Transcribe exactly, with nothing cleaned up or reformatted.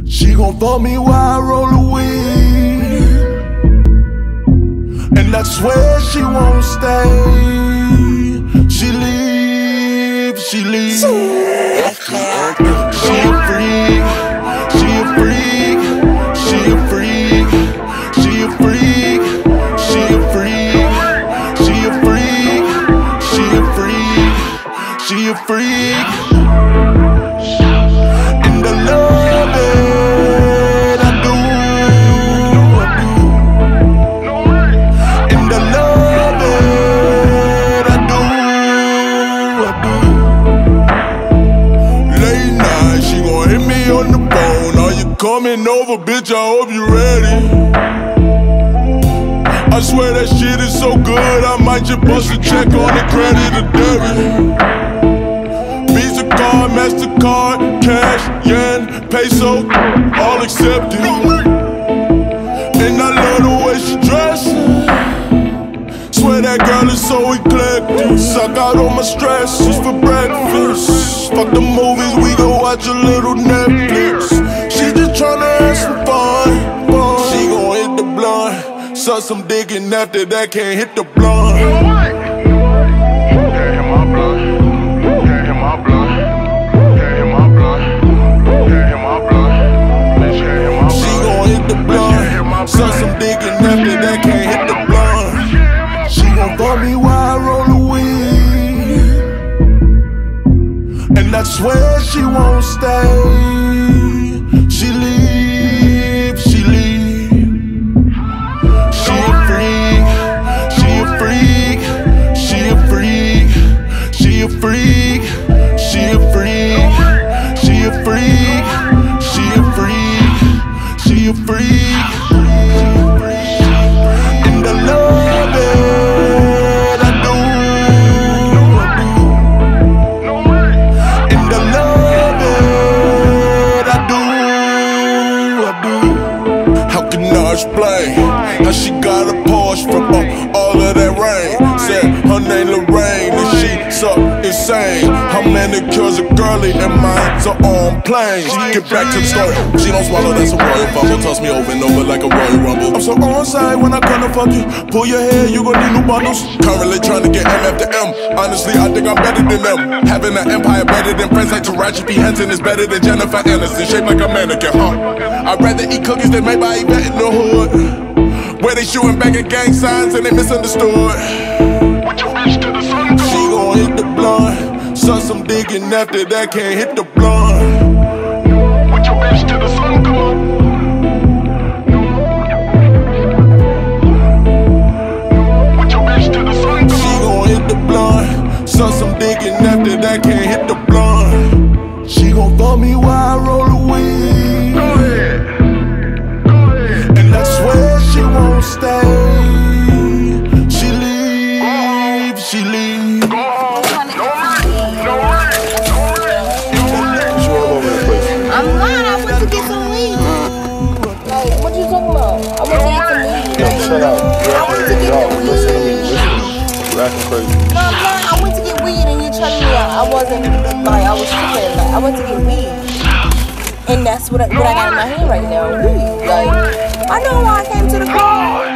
She gon' fuck me while I roll the weed, and I swear she won't stay. She leave, she leave. She a freak, she a freak, she a freak, she a freak, she a freak, she a freak, she a freak, she a freak. And I love it, I do, I do. And I love it, I do, I do. Late night, she gon' hit me on the phone. Are you coming over, bitch? I hope you ready. I swear that shit is so good, I might just bust a check on the credit or debit. Visa card, MasterCard, cash, yen, peso, all accepted. And I love the way she dressin'. Swear that girl is so eclectic. Suck out all my stresses for breakfast. Fuck the movies, we gon' watch a little Netflix. She just tryna have some fun, fun. She gon' hit the blunt. Suck some dick and after that can't hit the blunt. Suck some dick and after that can't hit the blunt. She gon' fuck me while I roll the weed, and I swear she won't stay. She leave, she leave. She a freak, she a freak, she a freak, she a freak, she a freak, she a freak, she a freak, she a freak. And I love it, I do, I do. And I love it, I do, I do. How can I explain how she got a Porsche from uh, all of that rain? Said her name Lorraine and she so insane. Her manicures are girly and mine's are on planes. Get back to the story. She don't swallow, that's a royal fumble. Toss me over and over like a Royal Rumble. I'm so on side when I come to fuck you. Pull your hair, you gon' need new bundles. Currently trying to get M after M. Honestly, I think I'm better than them. Having an empire better than friends like Taraji P. Henson is better than Jennifer Aniston. Shaped like a mannequin, huh? I'd rather eat cookies than made by Yvette in the hood, where they shooting back at gang signs and they misunderstood. She gon' hit the blunt. Suck some dick and after that can't hit the blunt. With your bitch till the sun come up. With your bitch till the sun come up. She gon' hit the blunt. Suck some dick and after that can't hit the blunt. She gon' fuck me while I roll the weed. Go ahead. Go ahead. And I swear she won't stay. She leave, she leave. I'm lying, I went to get some weed. Like, what you talking about? I went to get some weed. Like, shut up. I went to get the weed. You're acting crazy. No, I'm lying. I went to get weed and you're telling me I, I wasn't, like, I was tripping. Like, I went to get weed. And that's what I, what I got in my hand right now, weed. Like, I know why I came to the car.